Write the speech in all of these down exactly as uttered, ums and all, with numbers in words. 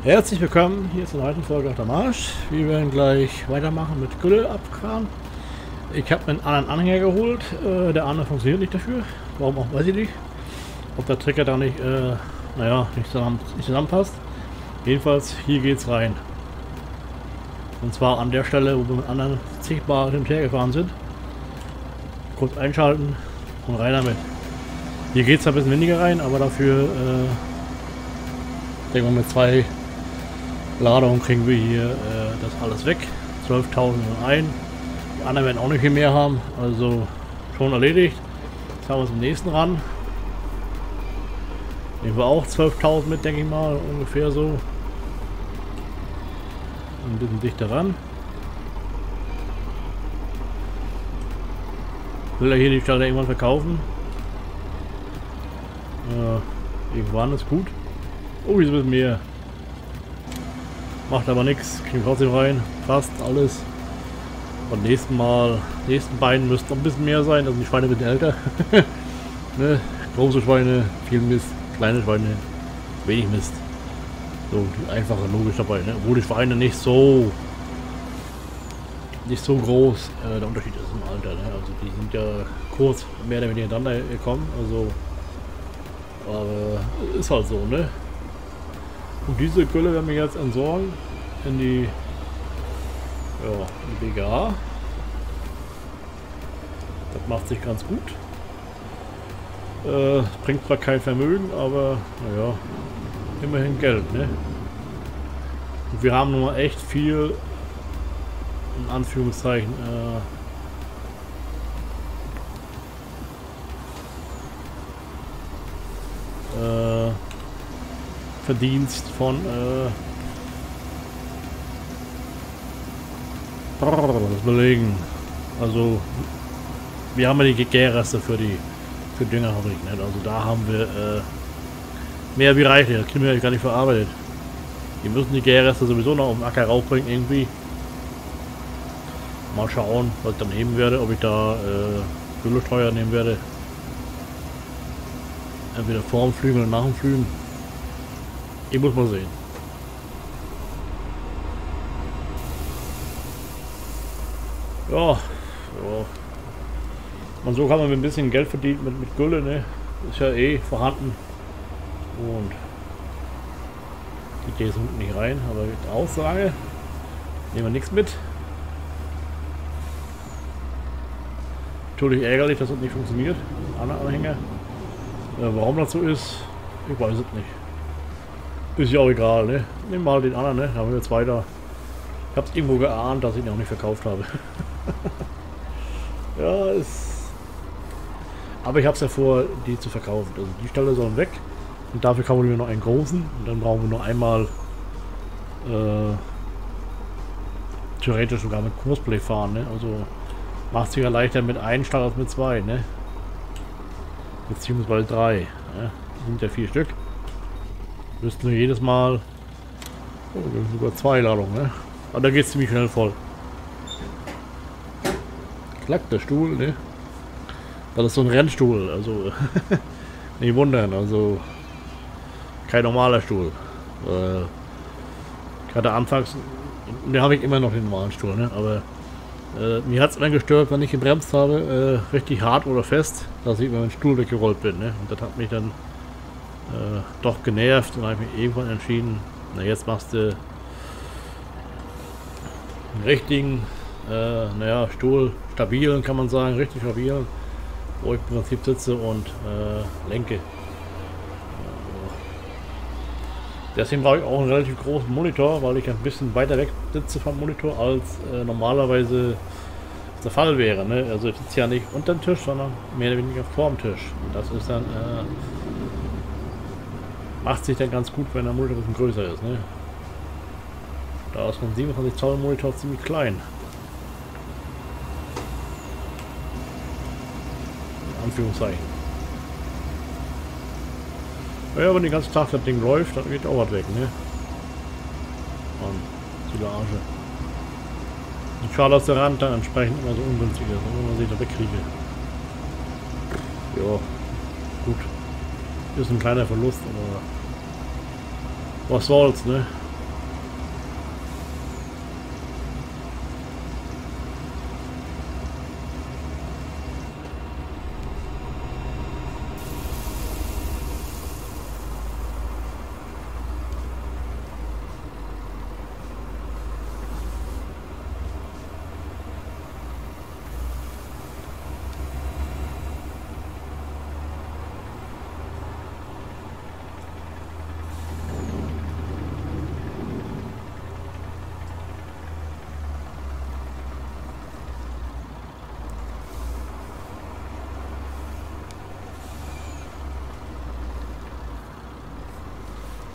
Herzlich willkommen hier zur neuen Folge auf der Marsch. Wir werden gleich weitermachen mit Gülle abkramen. Ich habe einen anderen Anhänger geholt. Äh, der andere funktioniert nicht dafür. Warum auch, weiß ich nicht. Ob der Trecker da nicht, äh, naja, nicht, zusammen, nicht zusammenpasst. Jedenfalls, hier geht's rein. Und zwar an der Stelle, wo wir mit anderen zigbar hin und her gefahren sind. Kurz einschalten und rein damit. Hier geht es ein bisschen weniger rein, aber dafür, äh, denken wir mit zwei Ladungen kriegen wir hier äh, das alles weg. zwölftausend und ein. Die anderen werden auch nicht viel mehr haben, also schon erledigt. Jetzt haben wir uns im nächsten ran. Nehmen wir auch zwölftausend mit, denke ich mal, ungefähr so. Ein bisschen dichter ran. Will er hier die Stelle irgendwann verkaufen? Äh, irgendwann ist gut. Oh, hier ist ein bisschen mehr. Macht aber nichts. Kriegen trotzdem rein. Fast alles. Und nächsten Mal, nächsten beiden müssten noch ein bisschen mehr sein. Also die Schweine sind älter. Ne? Große Schweine, viel Mist. Kleine Schweine, wenig Mist. So, die einfache Logik dabei. Ne? Obwohl die Schweine nicht so nicht so groß äh, der Unterschied ist im Alter. Ne? Also die sind ja kurz mehr oder weniger hintereinander gekommen. Also aber ist halt so, ne? Und diese Gülle werden wir jetzt entsorgen in die, ja, in die B G A. Das macht sich ganz gut. Äh, bringt zwar kein Vermögen, aber naja, immerhin Geld, ne? Und wir haben nun mal echt viel, in Anführungszeichen, äh, äh, Verdienst von äh, das belegen. Also wir haben ja die Gärreste für die für Düngerfabrik, ne? Also da haben wir äh, mehr wie reichlich, das kriegen wir ja gar nicht verarbeitet. Die müssen die Gärreste sowieso noch auf den Acker raufbringen irgendwie. Mal schauen, was ich dann nehmen werde, ob ich da äh, Güllesteuer nehmen werde. Entweder vor dem Flügen oder nach dem Flügen. Ich muss mal sehen. Ja, ja. Und so kann man mit ein bisschen Geld verdienen mit, mit Gülle, ne? Ist ja eh vorhanden. Und die geht unten nicht rein, aber mit Aussage nehmen wir nichts mit. Natürlich ärgerlich, dass das nicht funktioniert. Andere Anhänger. Äh, warum das so ist, ich weiß es nicht. Ist ja auch egal, ne? Nehmen wir mal den anderen, ne? Da haben wir jetzt weiter. Ich hab's irgendwo geahnt, dass ich ihn auch nicht verkauft habe. Ja, ist. Aber ich hab's ja vor, die zu verkaufen. Also die Stelle sollen weg. Und dafür kaufen wir noch einen großen. Und dann brauchen wir noch einmal äh, theoretisch sogar mit Kursblech fahren, ne? Also macht es sich ja leichter mit einem Stall als mit zwei, ne? Beziehungsweise drei. Ne? Das sind ja vier Stück. Müssten wir jedes Mal. Oh, wir haben sogar zwei Ladungen, ne? Aber da geht es ziemlich schnell voll. Klackt der Stuhl, ne? Das ist so ein Rennstuhl, also nicht wundern, also kein normaler Stuhl. Äh, ich hatte anfangs, den habe ich immer noch den normalen Stuhl, ne? Aber äh, mir hat es immer gestört, wenn ich gebremst habe, äh, richtig hart oder fest, dass ich über den Stuhl weggerollt bin, ne? Und das hat mich dann Äh, doch genervt und habe mich irgendwann entschieden, na jetzt machst du einen richtigen, äh, naja, Stuhl, stabilen kann man sagen, richtig stabilen, wo ich im Prinzip sitze und äh, lenke. Deswegen brauche ich auch einen relativ großen Monitor, weil ich ein bisschen weiter weg sitze vom Monitor, als äh, normalerweise der Fall wäre. Ne? Also ich sitze ja nicht unter dem Tisch, sondern mehr oder weniger vor dem Tisch. Und das ist dann äh, macht sich dann ganz gut, wenn der Monitor ein bisschen größer ist, ne? Da ist ein siebenundzwanzig Zoll Monitor ziemlich klein. In Anführungszeichen. Ja, wenn den ganzen Tag das Ding läuft, dann geht auch was weg, ne? Und Silage. Und schade, dass der Rand dann entsprechend immer so ungünstig ist, wenn man sich da wegkriege. Ja, gut. Ist ein kleiner Verlust, aber was soll's, ne?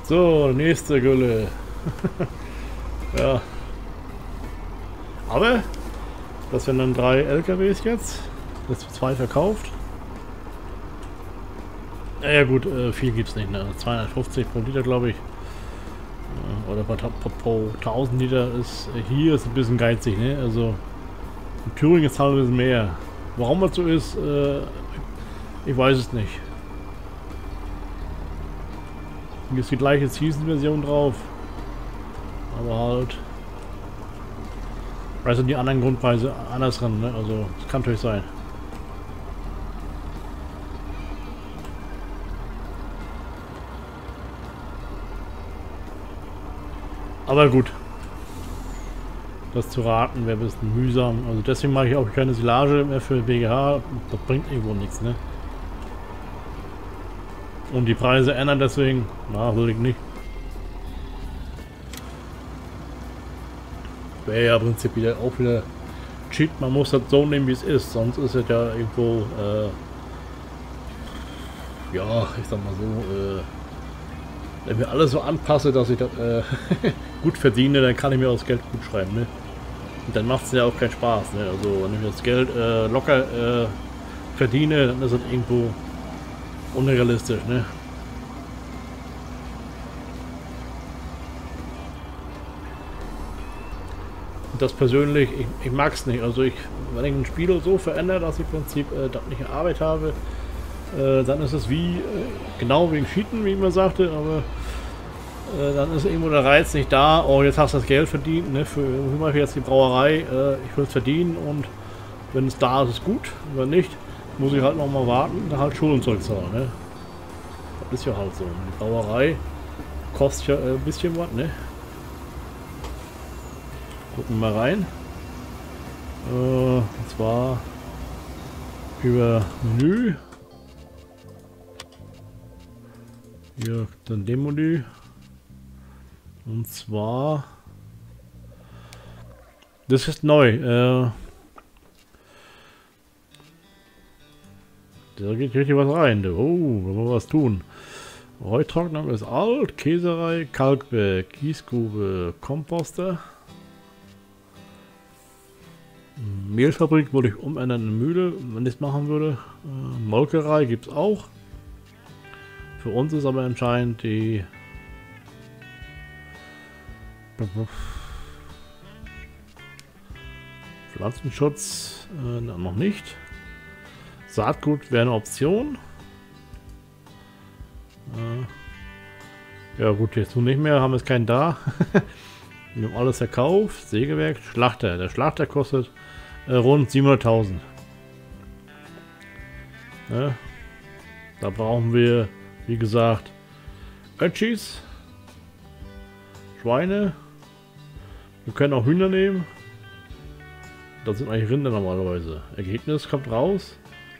So, nächste Gülle. Ja. Aber das sind dann drei L K Ws jetzt. Das für zwei verkauft. Ja, ja gut, äh, viel gibt's nicht, ne? zweihundertfünfzig pro Liter, glaube ich. Äh, oder pro, pro, pro tausend Liter ist äh, hier ist ein bisschen geizig, ne? Also in Thüringen ist halt ein bisschen mehr. Warum das so ist, äh, ich weiß es nicht. Hier ist die gleiche Season-Version drauf. Aber halt. Also die anderen Grundpreise anders dran, ne? Also das kann natürlich sein. Aber gut. Das zu raten wäre ein bisschen mühsam. Also deswegen mache ich auch keine Silage mehr für B G H. Das bringt irgendwo nichts, ne? Und die Preise ändern deswegen. Na, will ich nicht. Wäre ja im Prinzip wieder auch wieder Cheat. Man muss das so nehmen, wie es ist. Sonst ist es ja irgendwo, äh, ja, ich sag mal so, äh, wenn ich mir alles so anpasse, dass ich das äh, gut verdiene, dann kann ich mir auch das Geld gut schreiben, ne? Und dann macht es ja auch keinen Spaß, ne? Also wenn ich das Geld äh, locker äh, verdiene, dann ist es irgendwo unrealistisch, ne? Und das persönlich, ich, ich mag es nicht. Also ich, wenn ich ein Spiel so verändere, dass ich im Prinzip äh, das nicht Arbeit habe, äh, dann ist es wie, äh, genau wie im Cheaten, wie ich immer sagte, aber äh, dann ist irgendwo der Reiz nicht da, oh jetzt hast du das Geld verdient, ne? Für, für Beispiel jetzt die Brauerei, äh, ich will es verdienen und wenn es da ist, ist gut, wenn nicht, muss ich halt noch mal warten, dann halt Schulden zurückzahlen, ne? Das ist ja halt so. Die Brauerei kostet ja äh, ein bisschen was, ne? Gucken wir mal rein. Äh, und zwar über Menü. Hier dann dem Menü. Und zwar das ist neu. Äh, da geht richtig was rein. Oh, wollen wir was tun. Heutrocknung ist alt, Käserei, Kalkberg, Kiesgrube, Komposter. Mehlfabrik würde ich umändern in Mühle, wenn ich es machen würde. Äh, Molkerei gibt es auch. Für uns ist aber entscheidend die Pflanzenschutz äh, noch nicht. Saatgut wäre eine Option. Äh, ja gut, jetzt nun nicht mehr, haben wir es keinen da. Wir haben alles verkauft. Sägewerk, Schlachter. Der Schlachter kostet äh, rund siebenhunderttausend. Ja, da brauchen wir, wie gesagt, Ötschis, Schweine. Wir können auch Hühner nehmen. Das sind eigentlich Rinder normalerweise. Ergebnis kommt raus.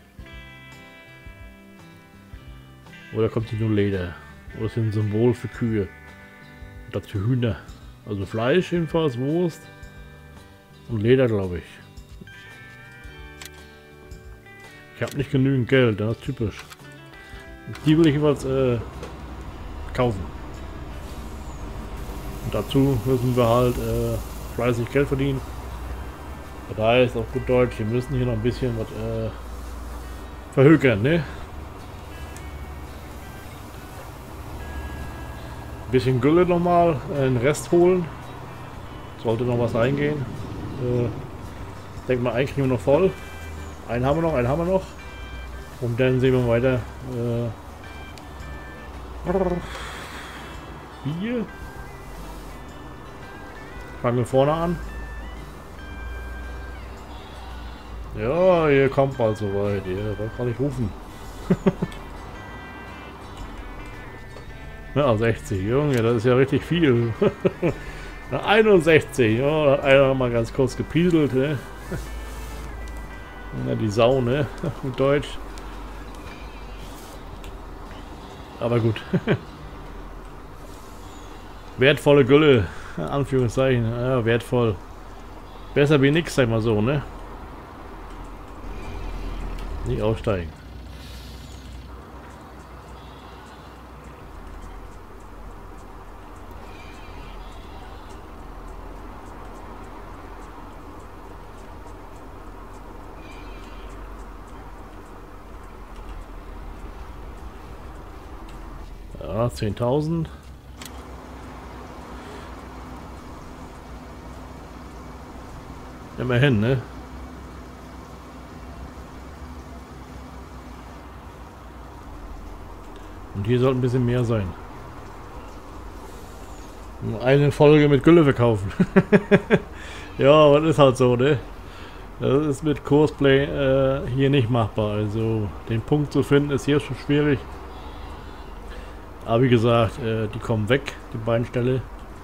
Oder kommt hier nur Leder? Oder ist hier ein Symbol für Kühe? Das für Hühner. Also Fleisch jedenfalls, Wurst und Leder, glaube ich. Ich habe nicht genügend Geld, das ist typisch. Die will ich jedenfalls äh, kaufen. Und dazu müssen wir halt äh, fleißig Geld verdienen. Das heißt auf gut Deutsch, wir müssen hier noch ein bisschen was äh, verhökern, ne? Ein bisschen Gülle nochmal, äh, den Rest holen. Sollte noch was reingehen. Äh, denke mal, einen kriegen wir noch voll. Einen haben wir noch, einen haben wir noch. Und dann sehen wir weiter. Äh, Bier. Fangen wir vorne an. Ja, ihr kommt bald soweit. Ja, da kann ich rufen. Ja, sechzig, Junge, das ist ja richtig viel. einundsechzig, ja, da hat einer mal ganz kurz gepieselt, ne? Ja, die Sau, ne? Gut Deutsch. Aber gut. Wertvolle Gülle, Anführungszeichen, ja, wertvoll. Besser wie nix, sag mal so, ne? Nicht aussteigen. Ja, zehntausend. Immerhin, ne? Und hier soll ein bisschen mehr sein. Nur eine Folge mit Gülle verkaufen. Ja, das ist halt so, ne? Das ist mit Cosplay äh, hier nicht machbar. Also den Punkt zu finden ist hier schon schwierig. Aber wie gesagt, äh, die kommen weg, die beiden Ställe.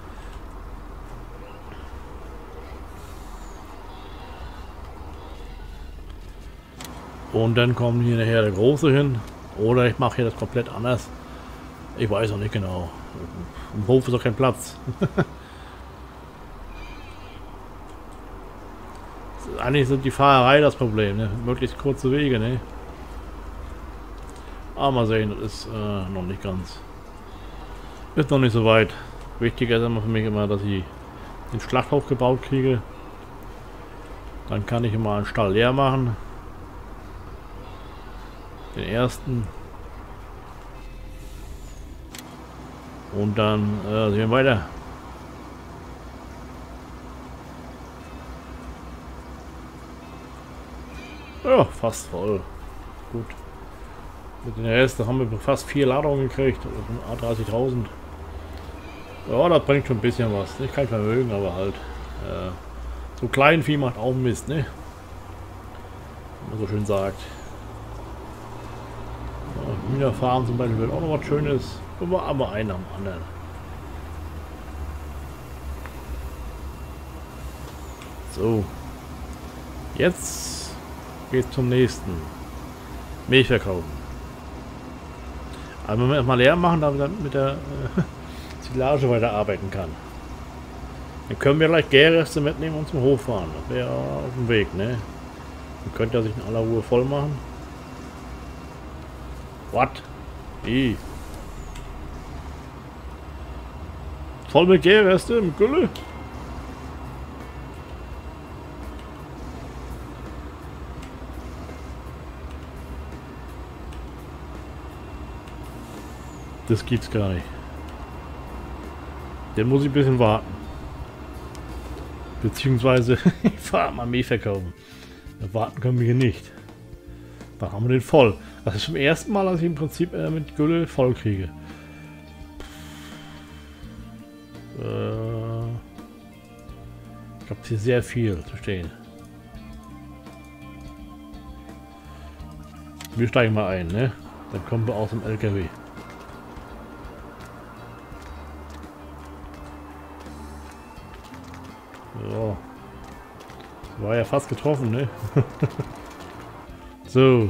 Und dann kommen hier nachher der Große hin. Oder ich mache hier das komplett anders. Ich weiß noch nicht genau. Im Hof ist auch kein Platz. Eigentlich sind die Fahrerei das Problem, ne? Möglichst kurze Wege, ne? Aber mal sehen, das ist äh, noch nicht ganz. Ist noch nicht so weit. Wichtiger ist immer für mich immer, dass ich den Schlachthof gebaut kriege. Dann kann ich immer einen Stall leer machen. Den ersten. Und dann äh, sehen wir weiter. Ja, fast voll. Gut. Mit den Rest haben wir fast vier Ladungen gekriegt. A dreißigtausend. Ja, das bringt schon ein bisschen was. Nicht kein Vermögen, aber halt. Äh, so Kleinvieh macht auch Mist, ne? Wie man so schön sagt. Ja, Hühnerfarm zum Beispiel wird auch noch was Schönes. Aber, aber einen am anderen. So. Jetzt geht zum nächsten. Milch verkaufen. Aber wenn wir erstmal leer machen, damit er mit der äh, Silage weiterarbeiten kann. Dann können wir gleich Gärreste mitnehmen und zum Hof fahren. Das wäre auf dem Weg, ne? Dann könnte er sich in aller Ruhe voll machen. What? Wie? Voll mit Gärreste im Gülle? Das gibt's gar nicht. Den muss ich ein bisschen warten. Beziehungsweise, ich fahre mal Mehl verkaufen. Warten können wir hier nicht. Dann haben wir den voll. Das ist zum ersten Mal, dass ich im Prinzip äh, mit Gülle voll kriege. Äh, ich habe hier sehr viel zu stehen. Wir steigen mal ein, ne? Dann kommen wir aus dem L K W. So. War ja fast getroffen, ne? So.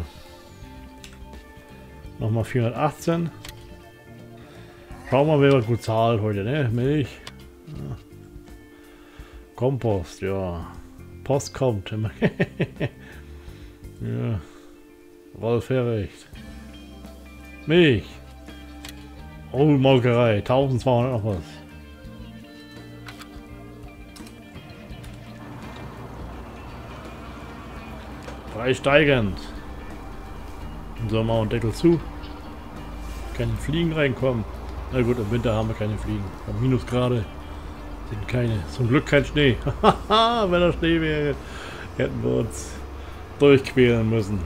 Nochmal vierhundertachtzehn. Schauen wir mal, wer gut zahlt heute, ne? Milch. Ja. Kompost, ja. Post kommt. Ja. Rolf Herrecht. Milch. Oh, Molkerei. eintausendzweihundert noch was. Steigend. So, machen wir den Deckel zu. Keine Fliegen reinkommen. Na gut, im Winter haben wir keine Fliegen. Bei Minusgrade sind keine. Zum Glück kein Schnee. Haha, wenn da Schnee wäre, hätten wir uns durchqueren müssen.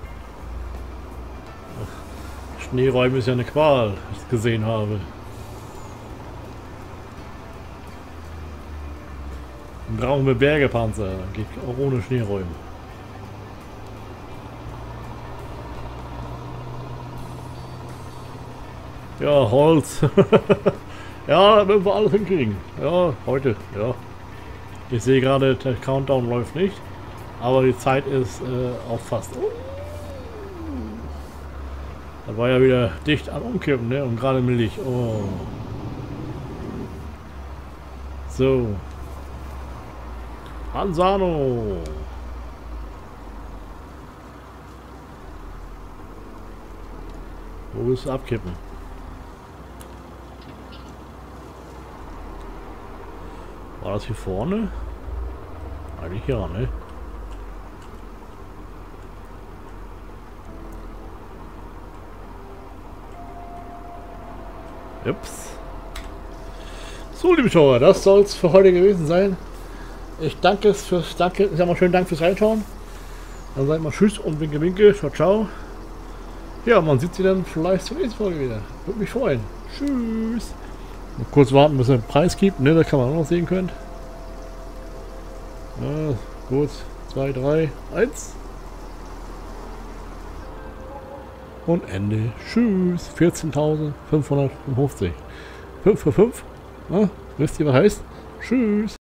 Schneeräumen ist ja eine Qual, was ich gesehen habe. Dann brauchen wir Bergepanzer. Geht auch ohne Schneeräumen. Ja, Holz. Ja, das müssen wir alles hinkriegen. Ja, heute, ja. Ich sehe gerade, der Countdown läuft nicht. Aber die Zeit ist äh, auch fast. Oh. Das war ja wieder dicht am Umkippen, ne? Und gerade Milch. Oh. So. Ansano. Wo willst du abkippen? War das hier vorne? Eigentlich ja, ne? Ups. So, liebe Schauer, das soll es für heute gewesen sein. Ich danke fürs, danke, ich sag mal schönen Dank fürs Reinschauen. Dann sag ich mal Tschüss und Winke Winke, ciao ciao. Ja, man sieht sie dann vielleicht zur nächsten Folge wieder. Würde mich freuen. Tschüss. Mal kurz warten, bis er den Preis gibt, ne, da kann man auch noch sehen könnt. Ja, gut, zwei, drei, eins. Und Ende. Tschüss. vierzehntausendfünfhundertfünfundfünfzig. fünf für fünf. Ja, wisst ihr, was heißt? Tschüss.